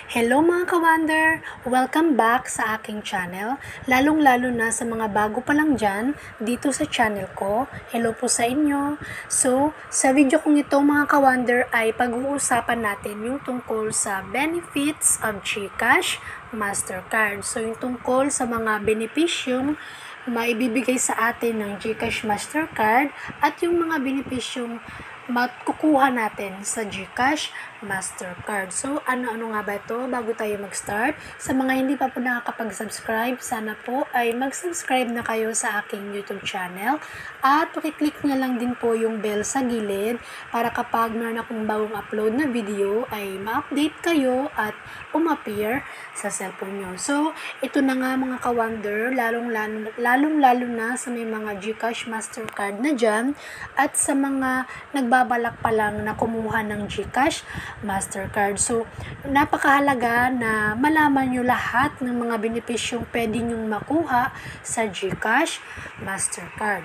Hello mga ka-wonder! Welcome back sa aking channel, lalong-lalo na sa mga bago pa lang dyan dito sa channel ko. Hello po sa inyo! So, sa video kong ito mga ka-wonder ay pag-uusapan natin yung tungkol sa benefits of GCash Mastercard. So, yung tungkol sa mga benepisyong maibibigay sa atin ng GCash Mastercard at yung mga benepisyong makukuha natin sa GCash Mastercard. So, ano-ano nga ba ito bago tayo mag-start? Sa mga hindi pa po nakakapag-subscribe, sana po ay mag-subscribe na kayo sa aking YouTube channel at pakiclick na lang din po yung bell sa gilid para kapag meron akong bagong upload na video ay ma-update kayo at umappear sa cellphone nyo. So, ito na nga mga ka-wonder, lalong-lalo na sa may mga GCash Mastercard na dyan at sa mga nagbabalak pa lang na kumuha ng GCash Mastercard. So, napakahalaga na malaman nyo lahat ng mga benepisyong pwede nyong makuha sa GCash Mastercard.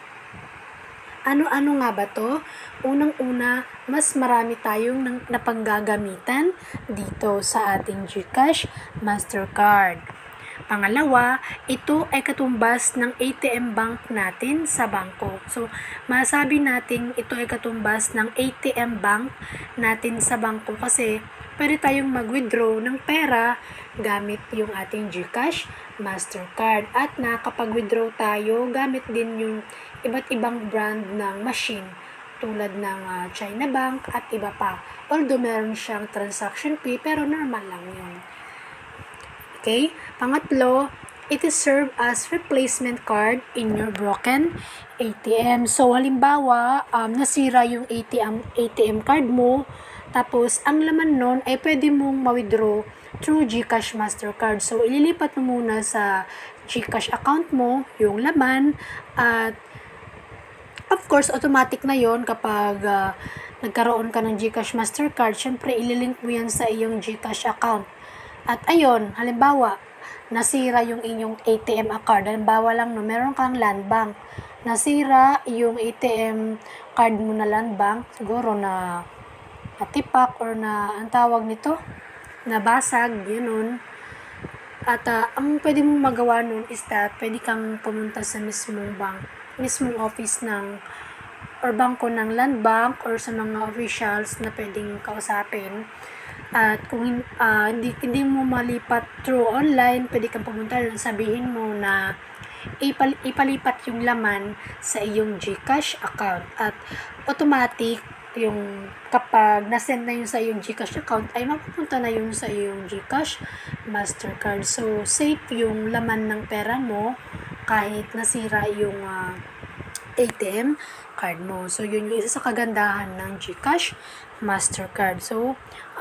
Ano-ano nga ba to? Unang-una, mas marami tayong napanggagamitan dito sa ating GCash Mastercard. Pangalawa, ito ay katumbas ng ATM bank natin sa bangko. So, masabi natin ito ay katumbas ng ATM bank natin sa bangko kasi pwede tayong mag-withdraw ng pera gamit yung ating GCash Mastercard at nakapag-withdraw tayo gamit din yung iba't ibang brand ng machine tulad ng China Bank at iba pa. Although meron siyang transaction fee pero normal lang yun. Okay? Pangatlo, it is serve as replacement card in your broken ATM. So, halimbawa, nasira yung ATM card mo, tapos ang laman nun ay pwede mong ma-withdraw through GCash Mastercard. So, ililipat mo muna sa GCash account mo yung laman at of course, automatic na yon kapag nagkaroon ka ng GCash Mastercard. Syempre, ililink mo yan sa iyong GCash account. At ayun, halimbawa, nasira yung inyong ATM card. Halimbawa lang, no, meron kang land bank. Nasira yung ATM card mo na land bank. Siguro na natipak or na, ang tawag nito, nabasag, yun. At ang pwede mong magawa nun is that pwede kang pumunta sa mismong office ng or bangko ng land bank or sa mga officials na pwedeng kausapin. At kung hindi mo malipat through online, pwede kang pumunta doon, sabihin mo na ipalipat yung laman sa iyong GCash account. At automatic, yung kapag nasend na yun sa iyong GCash account, ay mapupunta na yun sa iyong GCash Mastercard. So, safe yung laman ng pera mo kahit nasira yung ATM card mo. So, yun yung isa sa kagandahan ng GCash Mastercard. So,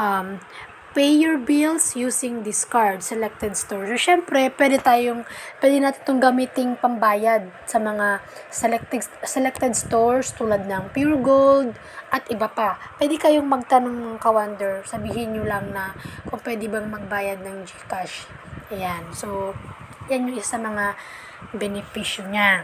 pay your bills using this card, selected stores. So, syempre, pwede natin itong gamiting pambayad sa mga selected stores tulad ng Pure Gold at iba pa. Pwede kayong magtanong ng ka-wonder, sabihin nyo lang na kung pwede bang magbayad ng GCash. Ayan. So, yan yung isa sa mga benepisyo niya.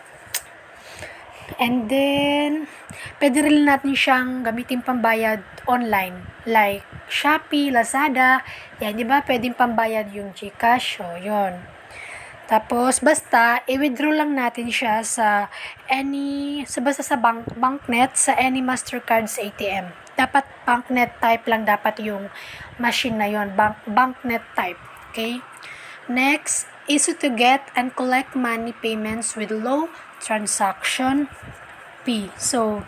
And then, pwede rin natin siyang gamitin pambayad online. Like Shopee, Lazada. Yan, di ba? Pwedeng pambayad yung GCash. So, yun. Tapos, basta, i-withdraw lang natin siya sa banknet, sa any Mastercard's ATM. Dapat banknet type lang dapat yung machine na yun. Banknet type. Okay? Next, easy to get and collect money payments with low transaction fee. So,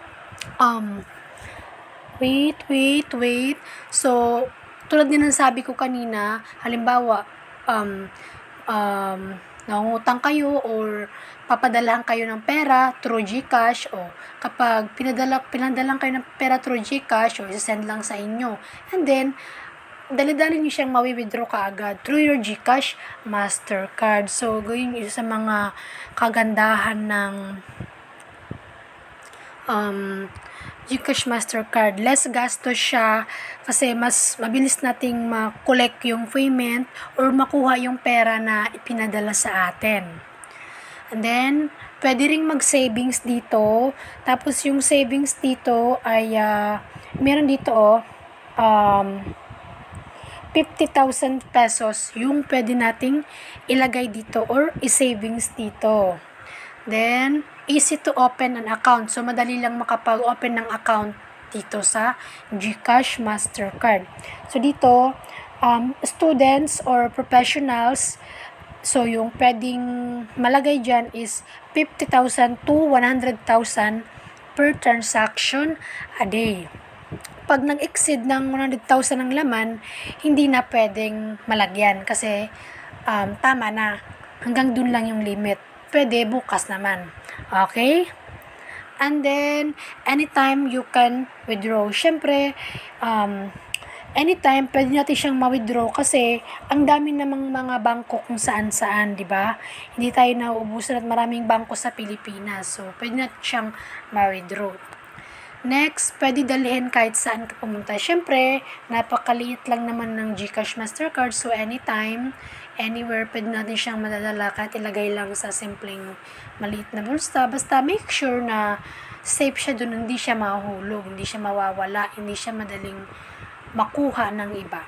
wait. So, tulad din ng sabi ko kanina, halimbawa, nangungutang kayo or papadalahan kayo ng pera through GCash o kapag pinadalang kayo ng pera through GCash o isasend lang sa inyo. And then, dali-dali nyo siyang mawi-withdraw kaagad through your GCash Mastercard. So, yun isa sa mga kagandahan ng GCash Mastercard. Less gastos siya kasi mas mabilis nating ma-collect yung payment or makuha yung pera na ipinadala sa atin. And then, pwede ring mag-savings dito. Tapos, yung savings dito ay meron dito 50,000 pesos yung pwede nating ilagay dito or i-savings dito. Then, easy to open an account. So, madali lang makapag-open ng account dito sa GCash Mastercard. So, dito, students or professionals, so yung pwedeng malagay dyan is 50,000 to 100,000 per transaction a day. Pag nag-exceed ng 100,000 ang laman, hindi na pwedeng malagyan kasi tama na. Hanggang dun lang yung limit. Pwede bukas naman. Okay? And then, anytime you can withdraw. Siyempre, anytime pwede natin siyang ma-withdraw kasi ang dami namang mga bangko kung saan-saan, di ba? Hindi tayo nauubusan at maraming bangko sa Pilipinas. So, pwede natin siyang ma-withdraw. Next, pwede dalhin kahit saan ka pumunta. Siyempre, napakaliit lang naman ng GCash Mastercard. So, anytime, anywhere, pwede natin siyang madadala kahit ilagay lang sa simpleng maliit na bulsa. Basta make sure na safe siya dun, hindi siya mahuhulog, hindi siya mawawala, hindi siya madaling makuha ng iba.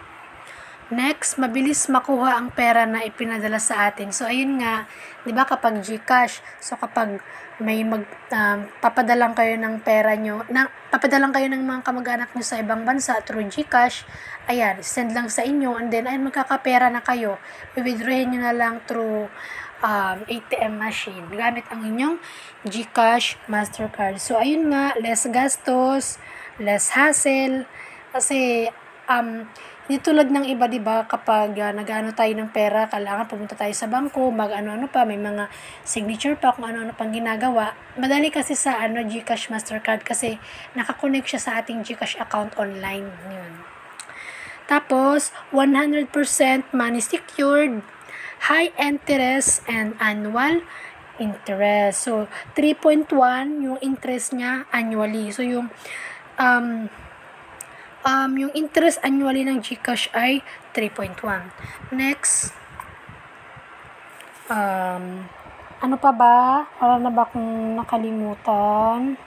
Next, mabilis makuha ang pera na ipinadala sa atin. So, ayun nga, di ba kapag GCash, so kapag may papadalang kayo ng pera nyo, papadalang kayo ng mga kamag-anak nyo sa ibang bansa through GCash, ayan, send lang sa inyo, and then, ayun, magkakapera na kayo. I-withdrawin nyo na lang through ATM machine, gamit ang inyong GCash Mastercard. So, ayun nga, less gastos, less hassle, kasi, hindi tulad ng iba, diba, kapag nag-ano tayo ng pera, kailangan pumunta tayo sa bangko, mag-ano-ano pa, may mga signature pa, kung ano-ano pang ginagawa. Madali kasi sa GCash Mastercard kasi nakakonect siya sa ating GCash account online. Yun. Tapos, 100% money secured, high interest, and annual interest. So, 3.1 yung interest niya annually. So, yung interest annually ng GCash ay 3.1. Next, ano pa ba? Wala na ba akong nakalimutan?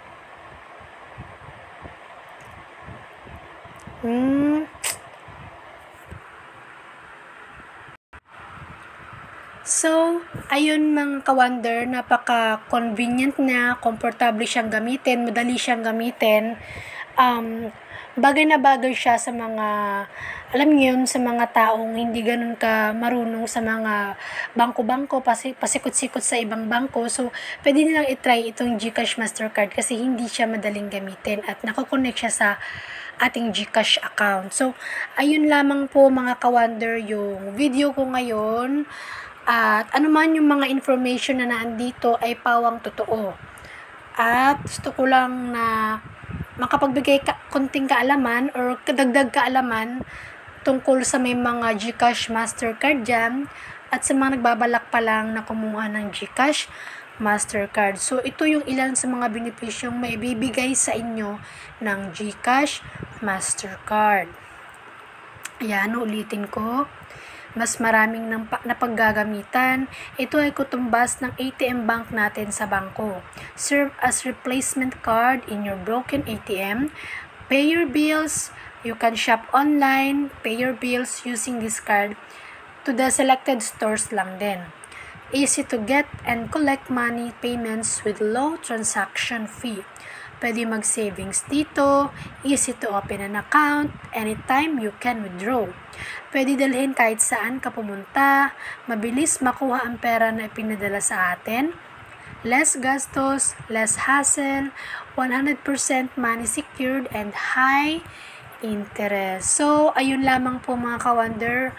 So, ayun mga ka-wonder, napaka-convenient na, komportable siyang gamitin, madali siyang gamitin. Bagay na bagay siya sa mga, alam niyo yun, sa mga taong hindi ganun ka marunong sa mga bangko-bangko, pasikot-sikot sa ibang bangko. So, pwede nilang itry itong GCash Mastercard kasi hindi siya madaling gamitin at nakokonect siya sa ating GCash account. So, ayun lamang po mga ka-wonder yung video ko ngayon. At anuman yung mga information na naandito ay pawang totoo. At gusto ko lang na makapagbigay konting kaalaman or kadagdag kaalaman tungkol sa may mga GCash Mastercard dyan at sa mga nagbabalak pa lang na kumuha ng GCash Mastercard. So, ito yung ilan sa mga benepisyong maibibigay sa inyo ng GCash Mastercard. Ayan, ulitin ko. Mas maraming napaggagamitan. Ito ay kutumbas ng ATM bank natin sa bangko. Serve as replacement card in your broken ATM. Pay your bills. You can shop online. Pay your bills using this card to the selected stores lang din. Easy to get and collect money payments with low transaction fee. Pwede mag-savings dito, easy to open an account, anytime you can withdraw. Pwede dalhin kahit saan ka pumunta, mabilis makuha ang pera na ipinadala sa atin, less gastos, less hassle, 100% money secured, and high interest. So, ayun lamang po mga ka-wonder.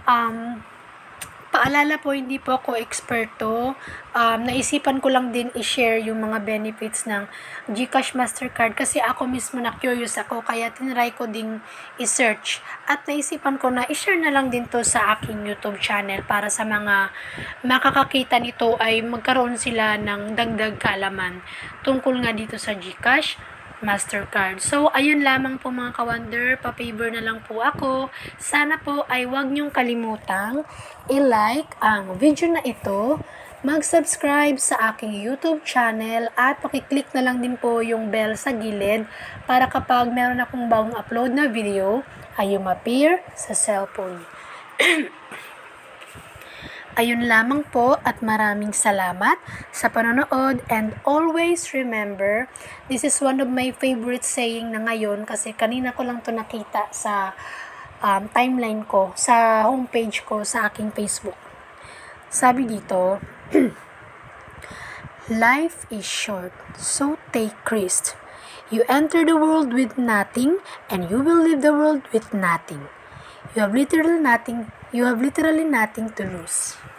Paalala po, hindi po ako eksperto. Naisipan ko lang din i-share yung mga benefits ng GCash Mastercard kasi ako mismo na-curious ako kaya tinry ko ding i-search. At naisipan ko na i-share na lang din to sa aking YouTube channel para sa mga makakakita nito ay magkaroon sila ng dagdag kaalaman tungkol nga dito sa GCash Mastercard. So, ayun lamang po mga ka-wonder, pa-favor na lang po ako. Sana po ay huwag niyong kalimutang i-like ang video na ito mag-subscribe sa aking YouTube channel at pakiclick na lang din po yung bell sa gilid para kapag meron akong bagong upload na video ay appear sa cellphone. Ayun lamang po at maraming salamat sa panonood, and always remember, this is one of my favorite saying na ngayon kasi kanina ko lang to nakita sa timeline ko, sa homepage ko sa aking Facebook. Sabi dito, life is short, so take risks. You enter the world with nothing and you will leave the world with nothing. You have literally nothing to lose.